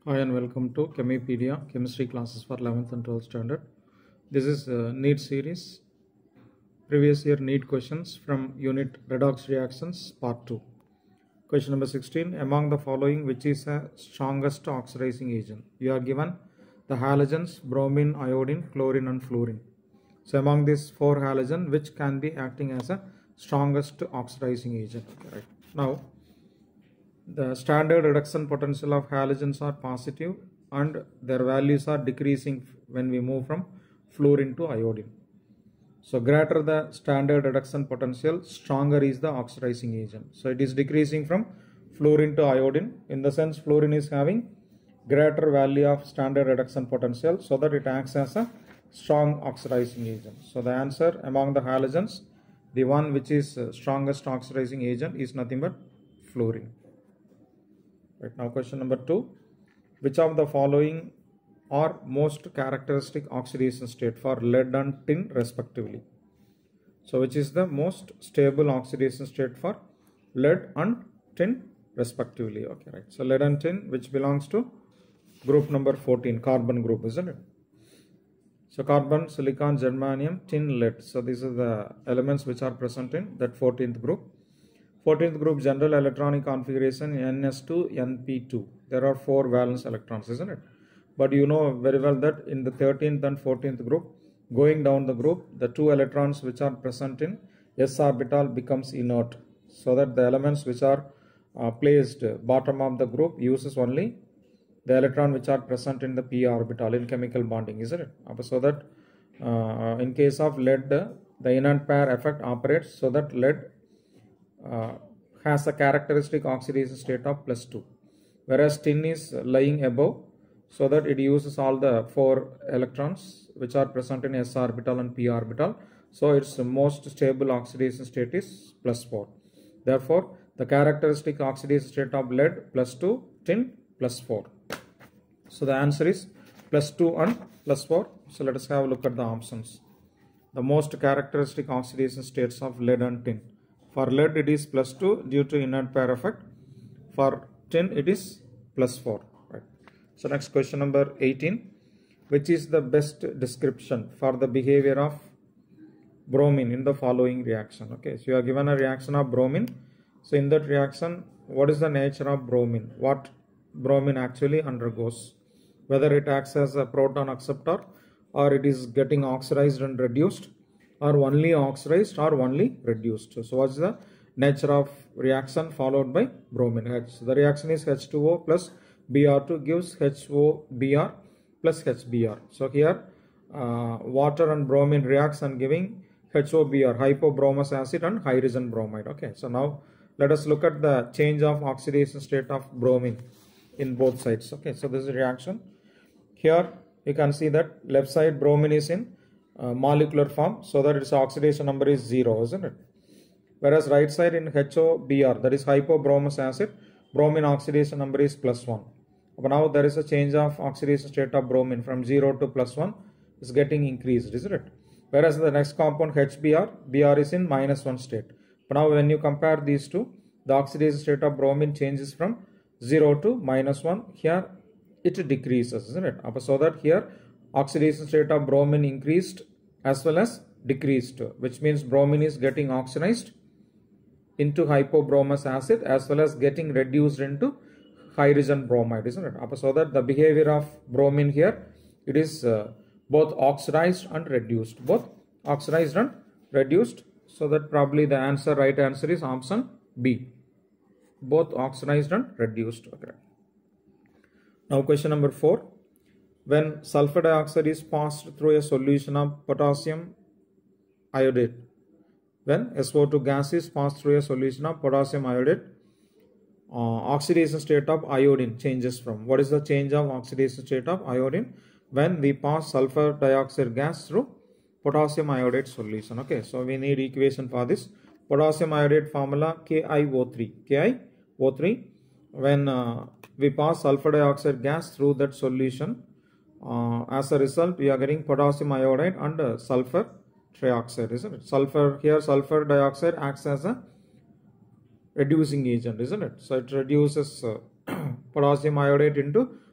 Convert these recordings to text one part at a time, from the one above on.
Hi and welcome to Chemipedia, chemistry classes for 11th and 12th standard. This is NEET series, previous year NEET questions from unit redox reactions part 2. Question number 16, among the following which is a strongest oxidizing agent? You are given the halogens bromine, iodine, chlorine and fluorine. So among these four halogen, which can be acting as a strongest oxidizing agent? Okay, right. Now, the standard reduction potential of halogens are positive and their values are decreasing when we move from fluorine to iodine. So greater the standard reduction potential, stronger is the oxidizing agent. So it is decreasing from fluorine to iodine. In the sense, fluorine is having greater value of standard reduction potential, so that it acts as a strong oxidizing agent. So the answer among the halogens, the one which is strongest oxidizing agent is nothing but fluorine. Right, now question number 2, which of the following are most characteristic oxidation state for lead and tin respectively? So which is the most stable oxidation state for lead and tin respectively? Okay, right. So lead and tin, which belongs to group number 14, carbon group, isn't it? So carbon, silicon, germanium, tin, lead. So these are the elements which are present in that 14th group. 14th group, general electronic configuration NS2 NP2. There are 4 valence electrons, isn't it? But you know very well that in the 13th and 14th group, going down the group, the 2 electrons which are present in s orbital becomes inert, so that the elements which are placed bottom of the group uses only the electron which are present in the p orbital in chemical bonding, isn't it? So that in case of lead, the inert pair effect operates so that lead has a characteristic oxidation state of +2, whereas tin is lying above, so that it uses all the 4 electrons which are present in s orbital and p orbital. So its most stable oxidation state is +4. Therefore, the characteristic oxidation state of lead +2, tin +4. So the answer is +2 and +4. So let us have a look at the options. The most characteristic oxidation states of lead and tin. For lead it is +2 due to inert pair effect. For tin it is +4. Right. So next question number 18. Which is the best description for the behavior of bromine in the following reaction? Okay, so you are given a reaction of bromine. So in that reaction, what is the nature of bromine? What bromine actually undergoes? Whether it acts as a proton acceptor, or it is getting oxidized and reduced, or only oxidized or only reduced. So what's the nature of reaction followed by bromine? H. The reaction is H2O plus Br2 gives HOBr plus HBr. So here water and bromine reacts and giving HOBr, hypobromous acid and hydrogen bromide. Okay, so now let us look at the change of oxidation state of bromine in both sides. Okay, so this is a reaction. Here you can see that left side bromine is in molecular form, so that its oxidation number is 0, isn't it? Whereas right side in HOBr, that is hypobromous acid, bromine oxidation number is +1. But now there is a change of oxidation state of bromine from 0 to +1 is getting increased, isn't it? Whereas the next compound HBr, Br is in -1 state. But now when you compare these two, the oxidation state of bromine changes from 0 to -1. Here it decreases, isn't it? So that here oxidation state of bromine increased as well as decreased, which means bromine is getting oxidized into hypobromous acid as well as getting reduced into hydrogen bromide, isn't it? So that the behavior of bromine here, it is both oxidized and reduced, both oxidized and reduced. So that probably the answer, right answer is option B, both oxidized and reduced. Okay. Now question number 4. When sulfur dioxide is passed through a solution of potassium iodide, when SO2 gas is passed through a solution of potassium iodide, oxidation state of iodine changes from. What is the change of oxidation state of iodine when we pass sulfur dioxide gas through potassium iodide solution? Okay, so we need equation for this. Potassium iodide formula KiO3. KiO3. When we pass sulfur dioxide gas through that solution, as a result we are getting potassium iodide and sulfur trioxide, isn't it? Sulfur, here sulfur dioxide acts as a reducing agent, isn't it? So it reduces potassium iodide into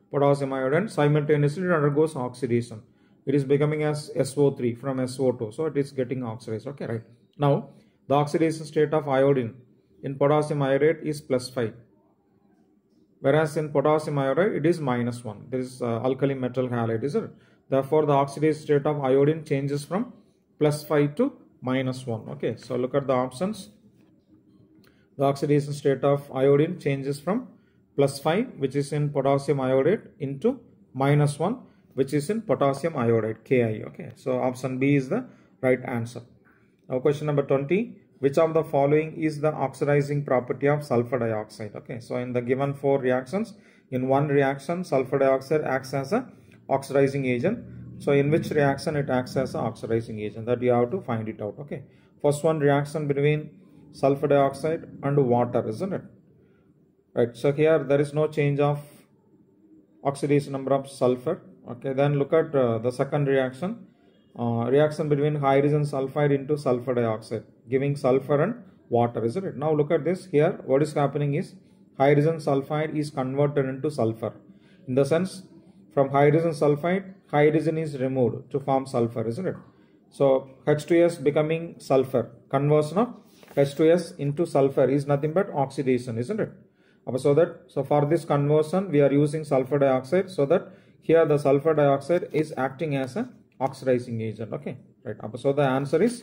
potassium iodide, simultaneously it undergoes oxidation. It is becoming as SO3 from SO2. So it is getting oxidized. Okay, right. Now, the oxidation state of iodine in potassium iodide is +5. Whereas in potassium iodide, it is -1. There is alkali metal halide, is it? Therefore, the oxidation state of iodine changes from +5 to -1. Okay, so look at the options. The oxidation state of iodine changes from +5, which is in potassium iodide, into -1, which is in potassium iodide, Ki. Okay, so option B is the right answer. Now, question number 20. Which of the following is the oxidizing property of sulfur dioxide? Okay, so in the given 4 reactions, in one reaction, sulfur dioxide acts as a oxidizing agent. So in which reaction it acts as an oxidizing agent? That you have to find it out. Okay, first one, reaction between sulfur dioxide and water, isn't it? Right, so here there is no change of oxidation number of sulfur. Okay, then look at the second reaction. Reaction between hydrogen sulfide into sulfur dioxide, giving sulfur and water, isn't it? Now look at this. Here what is happening is hydrogen sulfide is converted into sulfur. In the sense, from hydrogen sulfide, hydrogen is removed to form sulfur, isn't it? So H2S becoming sulfur. Conversion of H2S into sulfur is nothing but oxidation, isn't it? So for this conversion we are using sulfur dioxide, so that here the sulfur dioxide is acting as a oxidizing agent. Okay, right. So the answer is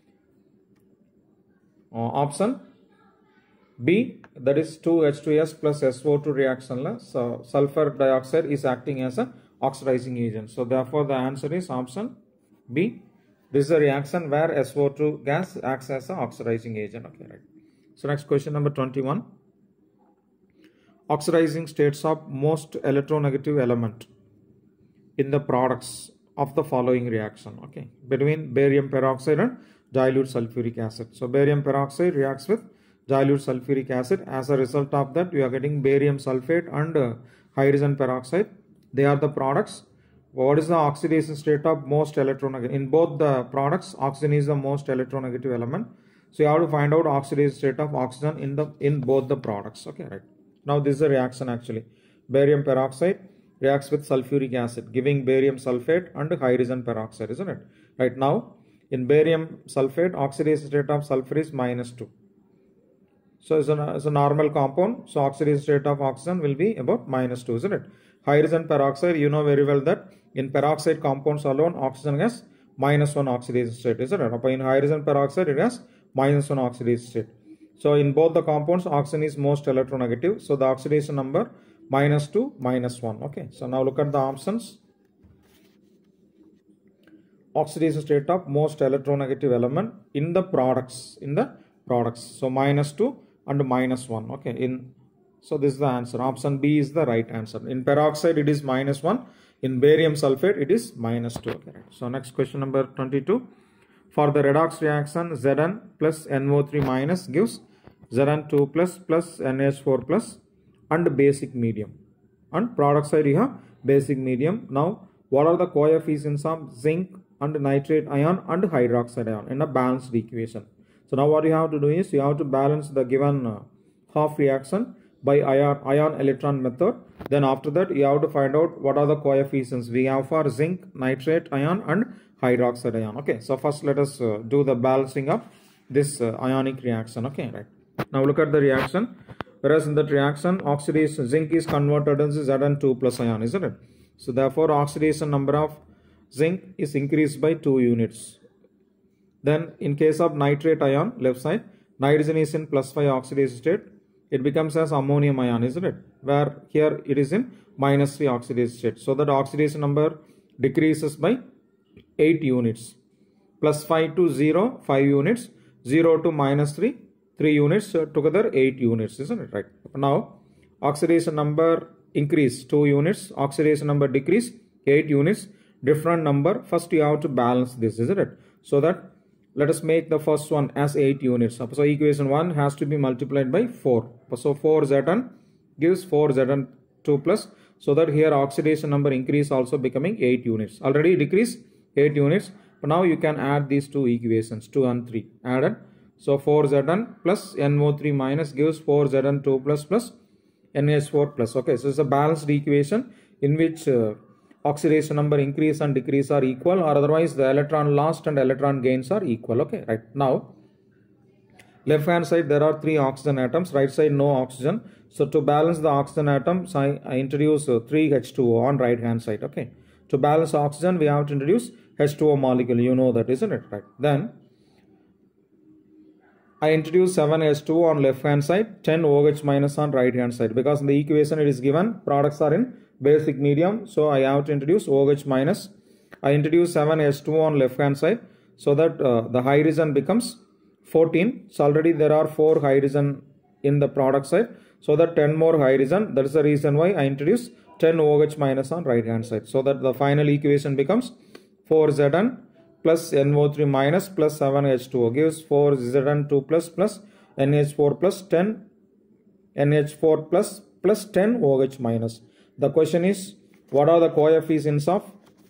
option B, that is 2H2S plus SO2 reaction. So sulfur dioxide is acting as a oxidizing agent. So therefore the answer is option B. This is a reaction where SO2 gas acts as an oxidizing agent. Okay, right. So next question number 21. Oxidizing states of most electronegative element in the products of the following reaction. Okay, between barium peroxide and dilute sulfuric acid. So barium peroxide reacts with dilute sulfuric acid. As a result of that, we are getting barium sulfate and hydrogen peroxide. They are the products. What is the oxidation state of most electronegative? In both the products, oxygen is the most electronegative element. So you have to find out oxidation state of oxygen in both the products. Okay, right. Now this is a reaction actually. Barium peroxide reacts with sulfuric acid, giving barium sulfate and hydrogen peroxide, isn't it? Right. Now in barium sulfate, oxidation state of sulfur is -2. So it's a normal compound. So oxidation state of oxygen will be about -2, isn't it? Hydrogen peroxide, you know very well that in peroxide compounds alone, oxygen has -1 oxidation state, isn't it? But in hydrogen peroxide, it has -1 oxidation state. So in both the compounds, oxygen is most electronegative. So the oxidation number -2, -1. Okay. So now look at the options. Oxidation state of most electronegative element in the products. So -2 and -1. Okay. So this is the answer. Option B is the right answer. In peroxide, it is -1. In barium sulfate, it is -2. Okay. So next question number 22. For the redox reaction, Zn plus NO3 minus gives Zn2 plus NH4 plus and basic medium. And product side you have basic medium. Now what are the coefficients of zinc and nitrate ion and hydroxide ion in a balanced equation? So now what you have to do is you have to balance the given half reaction by ion electron method. Then after that you have to find out what are the coefficients we have for zinc, nitrate ion and hydroxide ion. Okay, so first let us do the balancing of this ionic reaction. Okay, right. Now look at the reaction. Whereas in that reaction, oxidation zinc is converted into Zn2 plus ion, isn't it? So therefore oxidation number of zinc is increased by 2 units. Then in case of nitrate ion, left side, nitrogen is in +5 oxidation state. It becomes as ammonium ion, isn't it? Where here it is in -3 oxidation state. So that oxidation number decreases by 8 units. +5 to 0, 5 units. 0 to -3, 3 units. Together 8 units, isn't it? Right. Now oxidation number increase 2 units. Oxidation number decrease 8 units. Different number. First you have to balance this, isn't it? So that let us make the first one as 8 units. So equation 1 has to be multiplied by 4. So 4 Zn gives 4 Zn2 plus. So that here oxidation number increase also becoming 8 units. Already decrease 8 units. But now you can add these two equations, 2 and 3 added. So 4 Zn plus NO3 minus gives 4 Zn2 plus NH4 plus. Okay, so it's a balanced equation. in which oxidation number increase and decrease are equal, or otherwise the electron lost and electron gains are equal. Okay, right. Now left hand side there are 3 oxygen atoms, right side no oxygen. So to balance the oxygen atoms, I introduce 3 H2O on right hand side. Okay, to balance oxygen we have to introduce H2O molecule, you know that, isn't it? Right. Then I introduce 7 H2O on left hand side, 10 OH minus on right hand side, because in the equation it is given products are in basic medium, so I have to introduce OH minus. I introduce 7 H2O on left hand side so that the hydrogen becomes 14. So already there are 4 hydrogen in the product side, so that 10 more hydrogen. That is the reason why I introduce 10 OH minus on right hand side, so that the final equation becomes 4Zn plus NO3 minus plus 7H2O gives 4Zn2 plus NH4 plus 10 NH4 plus 10 OH minus. The question is, what are the coefficients of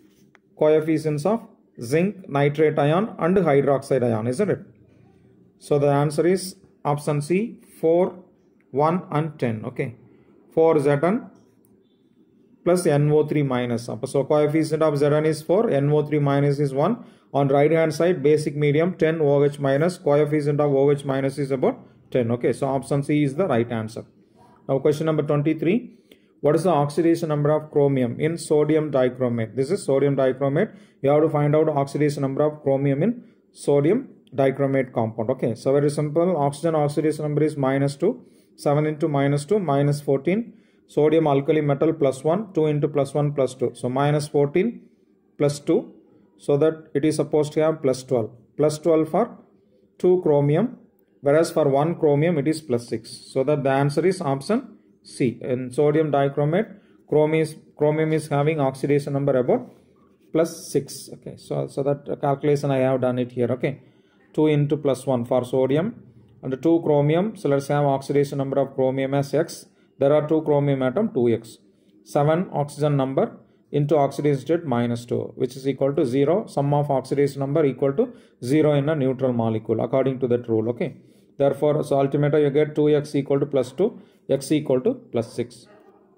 zinc, nitrate ion and hydroxide ion, isn't it? So the answer is option C, 4, 1 and 10. Okay, 4Zn plus NO3 minus. So coefficient of Zn is 4, NO3 minus is 1. On right hand side basic medium 10 OH minus, coefficient of OH minus is about 10. Okay, so option C is the right answer. Now question number 23. What is the oxidation number of chromium in sodium dichromate? This is sodium dichromate. You have to find out oxidation number of chromium in sodium dichromate compound. Okay, so very simple. Oxygen oxidation number is -2. 7 into -2 minus 14. Sodium alkali metal +1. 2 into +1 +2. So -14 plus 2. So that it is supposed to have +12. +12 for 2 chromium. Whereas for 1 chromium it is +6. So that the answer is option C. In sodium dichromate, chromium is having oxidation number about +6. Okay, so that calculation I have done it here. Okay, 2 into +1 for sodium and 2 chromium. So let's have oxidation number of chromium as X. There are 2 chromium atom, 2X. 7 oxygen number into oxidation state -2, which is equal to 0. Sum of oxidation number equal to 0 in a neutral molecule according to that rule. Okay, therefore, so ultimately you get 2X equal to +2, X equal to +6.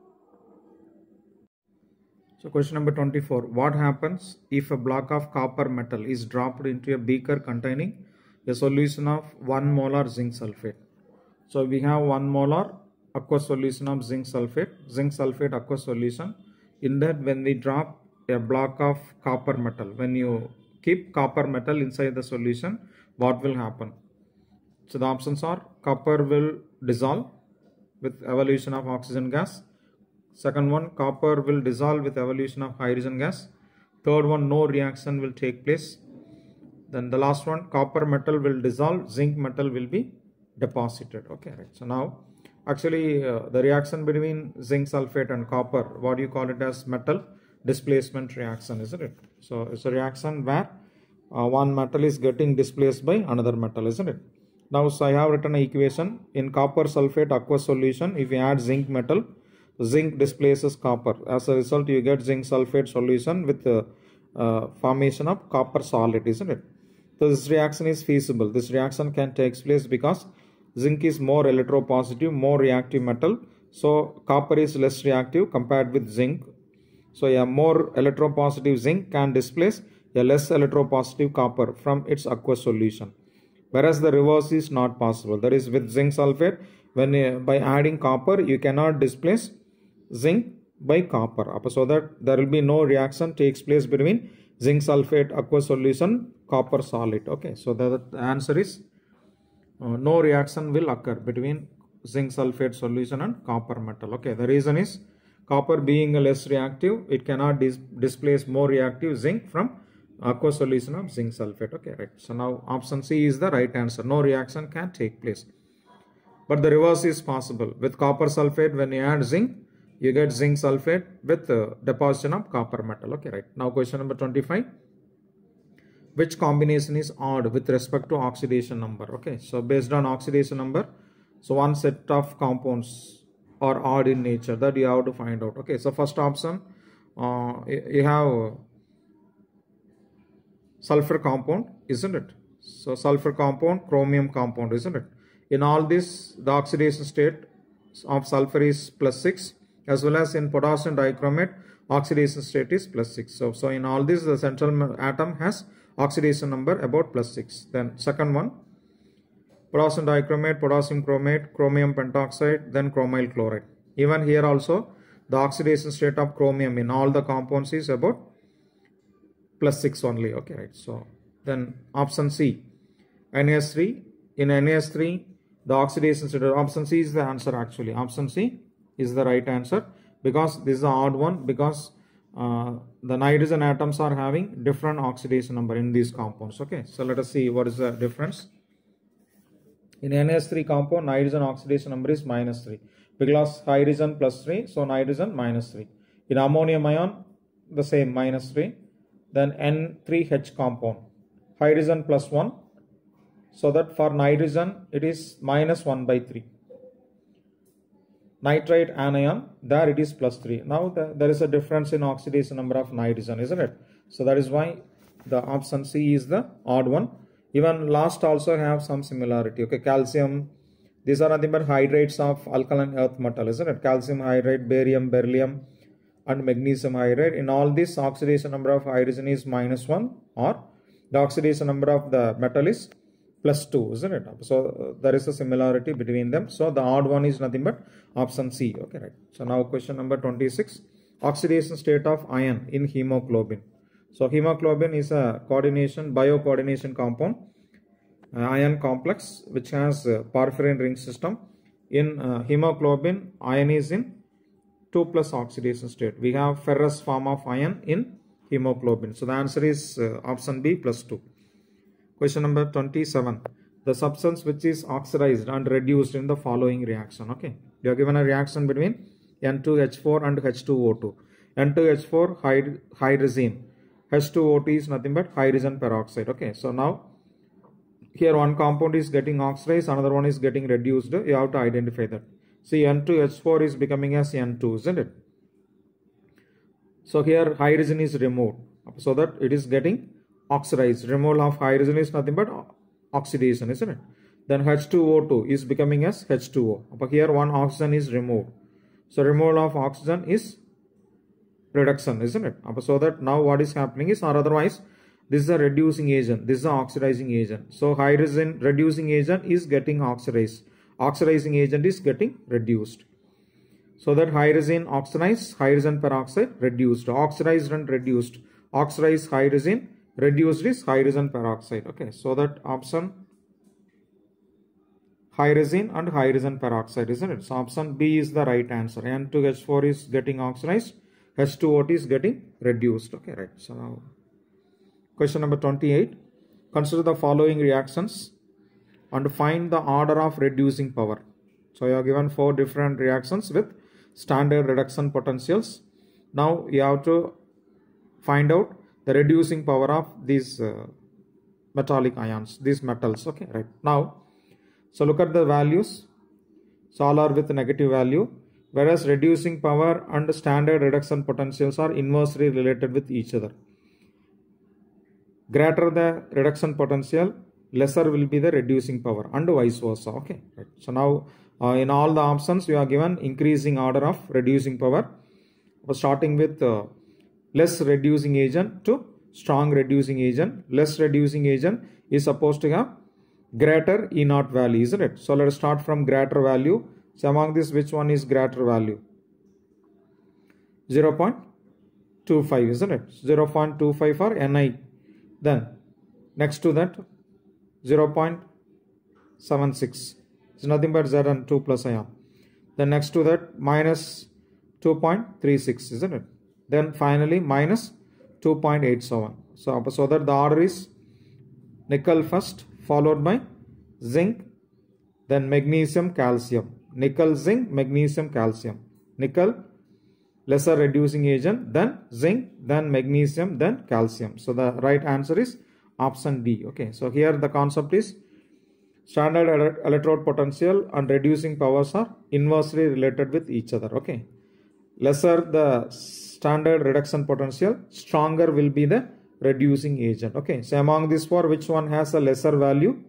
So question number 24. What happens if a block of copper metal is dropped into a beaker containing a solution of 1 molar zinc sulfate? So we have 1 molar aqueous solution of zinc sulfate aqueous solution. In that, when we drop a block of copper metal, when you keep copper metal inside the solution, what will happen? So the options are: copper will dissolve with evolution of oxygen gas. Second one, copper will dissolve with evolution of hydrogen gas. Third one, no reaction will take place. Then the last one, copper metal will dissolve, zinc metal will be deposited. Okay, right. So now actually the reaction between zinc sulfate and copper, what do you call it as metal displacement reaction, isn't it? So it's a reaction where one metal is getting displaced by another metal, isn't it? Now, so I have written an equation. In copper sulfate aqueous solution, if you add zinc metal, zinc displaces copper. As a result, you get zinc sulfate solution with formation of copper solid, isn't it? So this reaction is feasible. This reaction can take place because zinc is more electropositive, more reactive metal. So copper is less reactive compared with zinc. So a more electropositive zinc can displace a less electropositive copper from its aqueous solution. Whereas the reverse is not possible. That is, with zinc sulfate, when by adding copper, you cannot displace zinc by copper. So that there will be no reaction takes place between zinc sulfate aqueous solution, copper solid. Okay, so the answer is no reaction will occur between zinc sulfate solution and copper metal. Okay, the reason is copper being less reactive, it cannot displace more reactive zinc from aqueous solution of zinc sulfate. Okay, right. So now option C is the right answer. No reaction can take place. But the reverse is possible. With copper sulfate, when you add zinc, you get zinc sulfate with deposition of copper metal. Okay, right. Now question number 25. Which combination is odd with respect to oxidation number? Okay, so based on oxidation number, so one set of compounds are odd in nature, that you have to find out. Okay, so first option, you have sulfur compound, isn't it? So sulfur compound, chromium compound, isn't it? In all this, the oxidation state of sulfur is +6 as well as in potassium dichromate, oxidation state is +6. So in all this, the central atom has oxidation number about +6. Then second one, potassium dichromate, potassium chromate, chromium pentoxide, then chromyl chloride. Even here also, the oxidation state of chromium in all the compounds is about +6 only. Okay, right. So then option C, NaS3. In NaS3, the oxidation state, option C is the answer actually. Option C is the right answer because this is the odd one, because the nitrogen atoms are having different oxidation number in these compounds. Okay, so let us see what is the difference. In NaS3 compound, nitrogen oxidation number is -3 because hydrogen +3, so nitrogen -3. In ammonium ion, the same -3. Then N3H compound, hydrogen +1, so that for nitrogen it is -1/3. Nitrite anion, there it is +3. Now there is a difference in oxidation number of nitrogen, isn't it? So that is why the option C is the odd one. Even last also have some similarity. Okay, calcium, these are nothing but hydrates of alkaline earth metal, isn't it? Calcium hydride, barium, beryllium, and magnesium hydride. In all this, oxidation number of hydrogen is -1, or the oxidation number of the metal is +2, isn't it? So there is a similarity between them. So the odd one is nothing but option C. Okay, right. So now question number 26, oxidation state of iron in hemoglobin. So hemoglobin is a biocoordination compound, ion complex, which has porphyrin ring system. In hemoglobin, iron is in 2+ oxidation state. We have ferrous form of iron in hemoglobin. So the answer is option B, +2. Question number 27. The substance which is oxidized and reduced in the following reaction. Okay, you are given a reaction between N2H4 and H2O2. N2H4 hydrazine, H2O2 is nothing but hydrogen peroxide. Okay, so now here one compound is getting oxidized, another one is getting reduced. You have to identify that. See, N2H4 is becoming as N2, isn't it? So here hydrogen is removed, so that it is getting oxidized. Removal of hydrogen is nothing but oxidation, isn't it? Then H2O2 is becoming as H2O. But here one oxygen is removed. So removal of oxygen is reduction, isn't it? So that now what is happening is, or otherwise, this is a reducing agent, this is an oxidizing agent. So hydrogen reducing agent is getting oxidized. Oxidizing agent is getting reduced. So that hydrogen oxidized, hydrogen peroxide reduced, oxidized and reduced. Oxidized hydrogen, reduced is hydrogen peroxide. Okay, so that option hydrogen and hydrogen peroxide, isn't it? So option B is the right answer. N2H4 is getting oxidized, H2O2 is getting reduced. Okay, right. So now question number 28. Consider the following reactions and find the order of reducing power. So you are given 4 different reactions with standard reduction potentials. Now you have to find out the reducing power of these metallic ions, these metals. Okay, right. Now, so look at the values. So all are with negative value, whereas reducing power and standard reduction potentials are inversely related with each other. Greater the reduction potential, lesser will be the reducing power, and vice versa. Okay, right. So now in all the options we are given increasing order of reducing power, starting with less reducing agent to strong reducing agent. Less reducing agent is supposed to have greater E0 value, isn't it? So let us start from greater value. So among this, which one is greater value? 0.25, isn't it? 0.25 for Ni. Then next to that 0.76 is nothing but Zn 2+ ion. Then next to that minus 2.36, isn't it? Then finally minus 2.87. So that the order is nickel first, followed by zinc, then magnesium, calcium. Nickel, zinc, magnesium, calcium. Nickel, lesser reducing agent, then zinc, then magnesium, then calcium. So the right answer is option D. Okay, so here the concept is standard electrode potential and reducing powers are inversely related with each other. Okay, lesser the standard reduction potential, stronger will be the reducing agent. Okay, so among these 4, which one has a lesser value?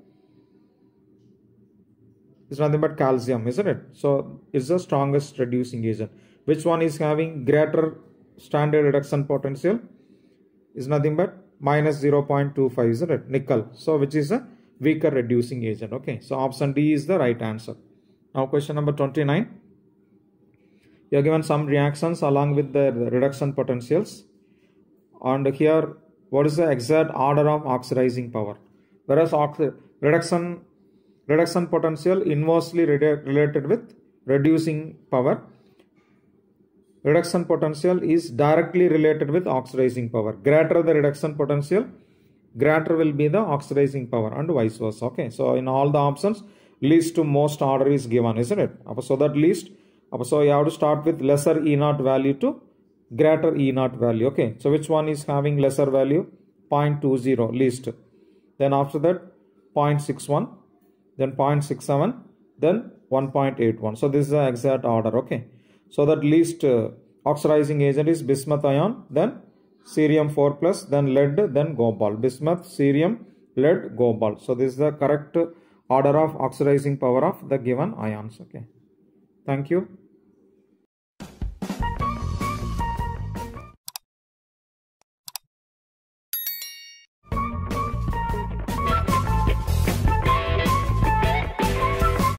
It's nothing but calcium, isn't it? So it's the strongest reducing agent. Which one is having greater standard reduction potential? Is nothing but minus 0.25, isn't it? Nickel. So which is a weaker reducing agent. Okay, so option D is the right answer. Now question number 29. You are given some reactions along with the reduction potentials, and here what is the exact order of oxidizing power? Whereas reduction potential inversely related with reducing power, reduction potential is directly related with oxidizing power. Greater the reduction potential, greater will be the oxidizing power, and vice versa. Okay, so in all the options, least to most order is given, isn't it? So that least, so you have to start with lesser E naught value to greater E naught value. Okay, so which one is having lesser value? 0.20 least. Then after that 0.61, then 0.67, then 1.81. So this is the exact order. Okay, so that least oxidizing agent is bismuth ion, then cerium 4+, then lead, then cobalt. Bismuth, cerium, lead, cobalt. So this is the correct order of oxidizing power of the given ions. Okay, thank you.